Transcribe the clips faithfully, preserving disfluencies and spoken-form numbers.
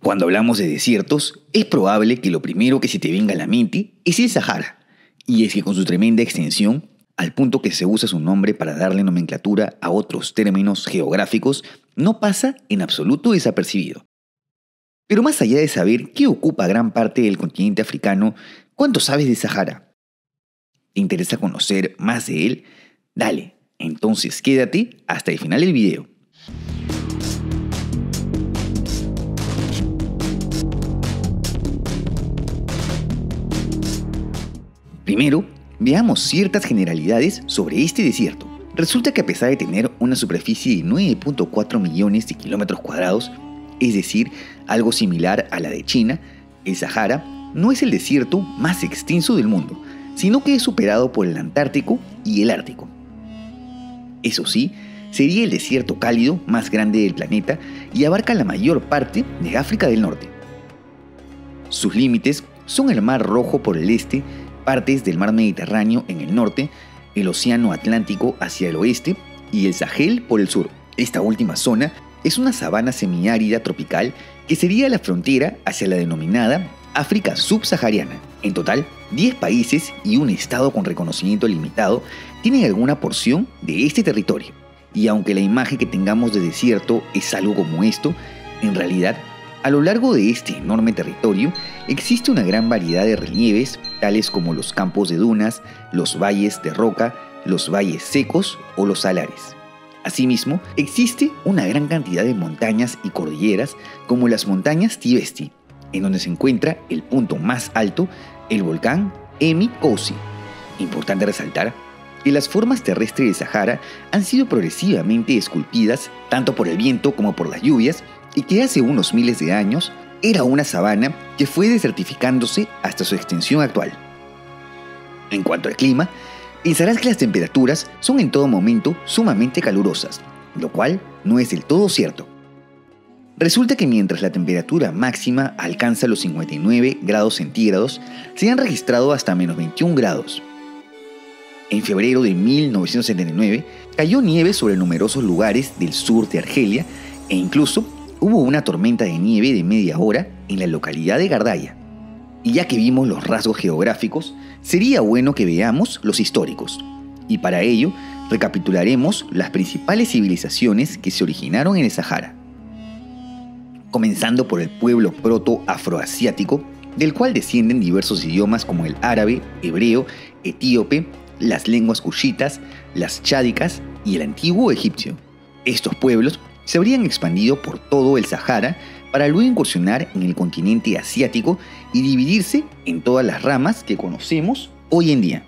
Cuando hablamos de desiertos, es probable que lo primero que se te venga a la mente es el Sahara. Y es que con su tremenda extensión, al punto que se usa su nombre para darle nomenclatura a otros términos geográficos, no pasa en absoluto desapercibido. Pero más allá de saber qué ocupa gran parte del continente africano, ¿cuánto sabes de Sahara? ¿Te interesa conocer más de él? Dale, entonces quédate hasta el final del video. Primero, veamos ciertas generalidades sobre este desierto. Resulta que a pesar de tener una superficie de nueve punto cuatro millones de kilómetros cuadrados, es decir, algo similar a la de China, el Sahara no es el desierto más extenso del mundo, sino que es superado por el Antártico y el Ártico. Eso sí, sería el desierto cálido más grande del planeta y abarca la mayor parte de África del Norte. Sus límites son el Mar Rojo por el este, partes del Mar Mediterráneo en el norte, el Océano Atlántico hacia el oeste y el Sahel por el sur. Esta última zona es una sabana semiárida tropical que sería la frontera hacia la denominada África subsahariana. En total, diez países y un estado con reconocimiento limitado tienen alguna porción de este territorio. Y aunque la imagen que tengamos de desierto es algo como esto, en realidad, a lo largo de este enorme territorio existe una gran variedad de relieves, tales como los campos de dunas, los valles de roca, los valles secos o los salares. Asimismo, existe una gran cantidad de montañas y cordilleras como las montañas Tibesti, en donde se encuentra el punto más alto, el volcán Emi Koussi. Importante resaltar que las formas terrestres del Sahara han sido progresivamente esculpidas tanto por el viento como por las lluvias y que hace unos miles de años era una sabana que fue desertificándose hasta su extensión actual. En cuanto al clima, pensarás que las temperaturas son en todo momento sumamente calurosas, lo cual no es del todo cierto. Resulta que mientras la temperatura máxima alcanza los cincuenta y nueve grados centígrados, se han registrado hasta menos veintiún grados. En febrero de mil novecientos setenta y nueve cayó nieve sobre numerosos lugares del sur de Argelia e incluso hubo una tormenta de nieve de media hora en la localidad de Gardaya. Y ya que vimos los rasgos geográficos, sería bueno que veamos los históricos. Y para ello, recapitularemos las principales civilizaciones que se originaron en el Sahara. Comenzando por el pueblo proto-afroasiático, del cual descienden diversos idiomas como el árabe, hebreo, etíope, las lenguas cushitas, las chádicas y el antiguo egipcio. Estos pueblos se habrían expandido por todo el Sahara para luego incursionar en el continente asiático y dividirse en todas las ramas que conocemos hoy en día.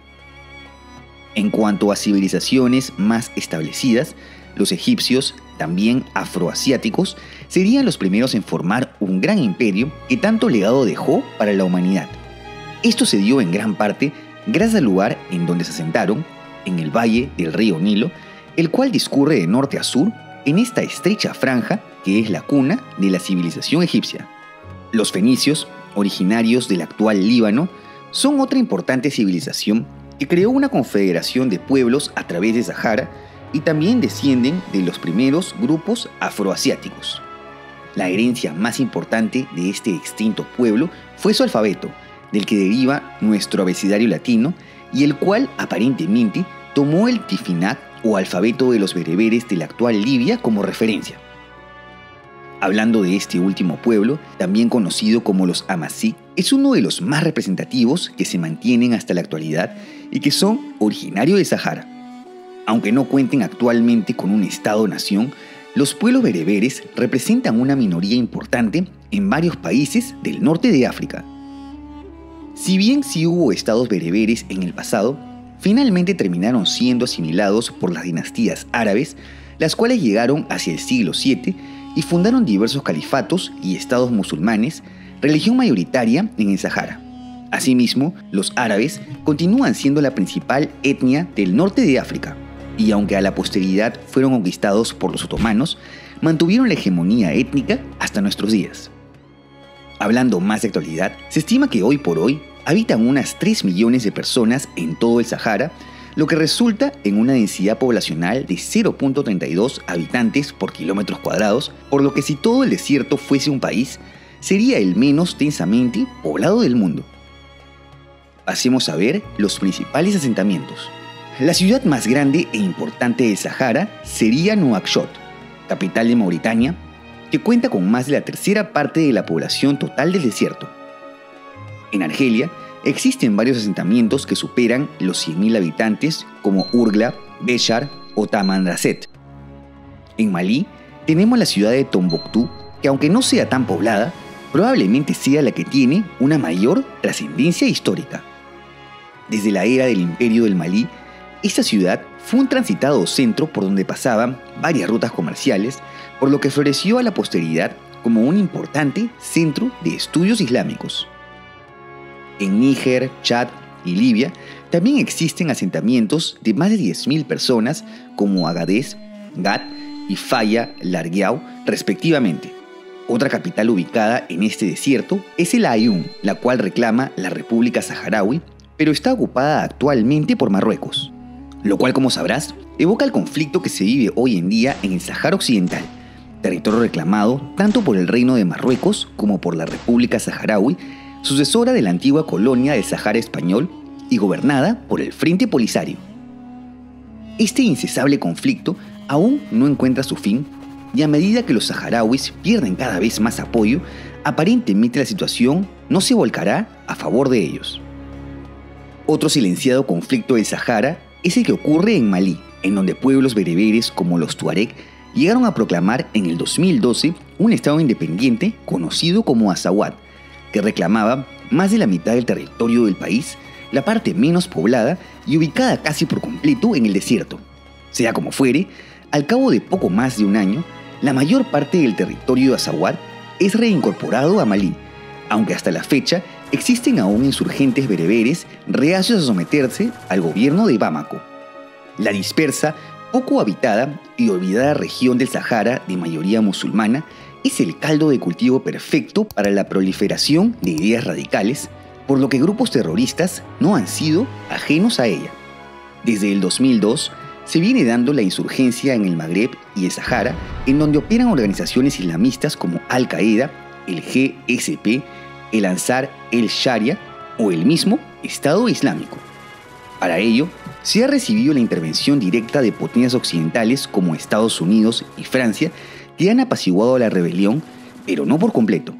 En cuanto a civilizaciones más establecidas, los egipcios, también afroasiáticos, serían los primeros en formar un gran imperio que tanto legado dejó para la humanidad. Esto se dio en gran parte gracias al lugar en donde se asentaron, en el valle del río Nilo, el cual discurre de norte a sur en esta estrecha franja que es la cuna de la civilización egipcia. Los fenicios, originarios del actual Líbano, son otra importante civilización que creó una confederación de pueblos a través de Sahara y también descienden de los primeros grupos afroasiáticos. La herencia más importante de este extinto pueblo fue su alfabeto, del que deriva nuestro abecedario latino y el cual aparentemente tomó el Tifinagh o alfabeto de los bereberes de la actual Libia como referencia. Hablando de este último pueblo, también conocido como los Amazigh, es uno de los más representativos que se mantienen hasta la actualidad y que son originarios de Sahara. Aunque no cuenten actualmente con un Estado-nación, los pueblos bereberes representan una minoría importante en varios países del norte de África. Si bien sí hubo estados bereberes en el pasado, finalmente terminaron siendo asimilados por las dinastías árabes, las cuales llegaron hacia el siglo siete y fundaron diversos califatos y estados musulmanes, religión mayoritaria en el Sahara. Asimismo, los árabes continúan siendo la principal etnia del norte de África, y aunque a la posteridad fueron conquistados por los otomanos, mantuvieron la hegemonía étnica hasta nuestros días. Hablando más de actualidad, se estima que hoy por hoy habitan unas tres millones de personas en todo el Sahara, lo que resulta en una densidad poblacional de cero punto treinta y dos habitantes por kilómetros cuadrados, por lo que si todo el desierto fuese un país, sería el menos densamente poblado del mundo. Pasemos a ver los principales asentamientos. La ciudad más grande e importante del Sahara sería Nuakchot, capital de Mauritania, que cuenta con más de la tercera parte de la población total del desierto. En Argelia existen varios asentamientos que superan los cien mil habitantes, como Urgla, Béchar o Tamanrasset. En Malí tenemos la ciudad de Tombuctú, que aunque no sea tan poblada, probablemente sea la que tiene una mayor trascendencia histórica. Desde la era del Imperio del Malí, esta ciudad fue un transitado centro por donde pasaban varias rutas comerciales, por lo que floreció a la posteridad como un importante centro de estudios islámicos. En Níger, Chad y Libia también existen asentamientos de más de diez mil personas como Agadez, Gat y Faya Largeau, respectivamente. Otra capital ubicada en este desierto es el Aaiún, la cual reclama la República Saharaui, pero está ocupada actualmente por Marruecos, lo cual, como sabrás, evoca el conflicto que se vive hoy en día en el Sáhara Occidental, territorio reclamado tanto por el Reino de Marruecos como por la República Saharaui, sucesora de la antigua colonia del Sáhara español y gobernada por el Frente Polisario. Este incesable conflicto aún no encuentra su fin, y a medida que los saharauis pierden cada vez más apoyo, aparentemente la situación no se volcará a favor de ellos. Otro silenciado conflicto del Sahara es el que ocurre en Malí, en donde pueblos bereberes como los Tuareg llegaron a proclamar en el dos mil doce un estado independiente conocido como Azawad, que reclamaba más de la mitad del territorio del país, la parte menos poblada y ubicada casi por completo en el desierto. Sea como fuere, al cabo de poco más de un año, la mayor parte del territorio de Azawad es reincorporado a Malí, aunque hasta la fecha existen aún insurgentes bereberes reacios a someterse al gobierno de Bamako. La dispersa, poco habitada y olvidada región del Sahara de mayoría musulmana es el caldo de cultivo perfecto para la proliferación de ideas radicales, por lo que grupos terroristas no han sido ajenos a ella. Desde el dos mil dos se viene dando la insurgencia en el Magreb y el Sahara, en donde operan organizaciones islamistas como Al-Qaeda, el G S P, el Ansar el-Sharia o el mismo Estado Islámico. Para ello, se ha recibido la intervención directa de potencias occidentales como Estados Unidos y Francia, que han apaciguado la rebelión, pero no por completo.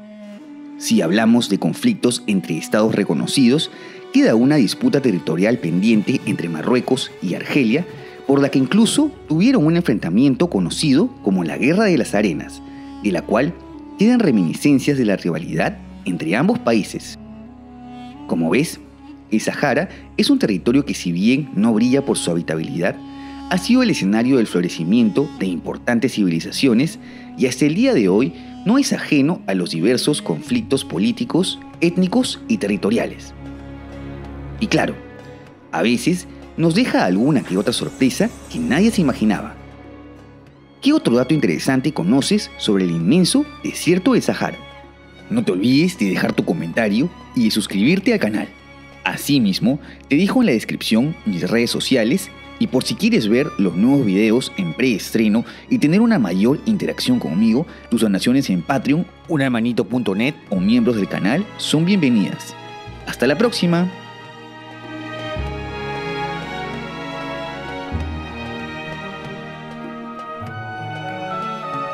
Si hablamos de conflictos entre estados reconocidos, queda una disputa territorial pendiente entre Marruecos y Argelia, por la que incluso tuvieron un enfrentamiento conocido como la Guerra de las Arenas, de la cual quedan reminiscencias de la rivalidad entre ambos países. Como ves, el Sahara es un territorio que, si bien no brilla por su habitabilidad, ha sido el escenario del florecimiento de importantes civilizaciones y hasta el día de hoy no es ajeno a los diversos conflictos políticos, étnicos y territoriales. Y claro, a veces nos deja alguna que otra sorpresa que nadie se imaginaba. ¿Qué otro dato interesante conoces sobre el inmenso desierto del Sahara? No te olvides de dejar tu comentario y de suscribirte al canal. Asimismo, te dejo en la descripción mis redes sociales, y por si quieres ver los nuevos videos en preestreno y tener una mayor interacción conmigo, tus donaciones en Patreon, una manito punto net o miembros del canal son bienvenidas. ¡Hasta la próxima!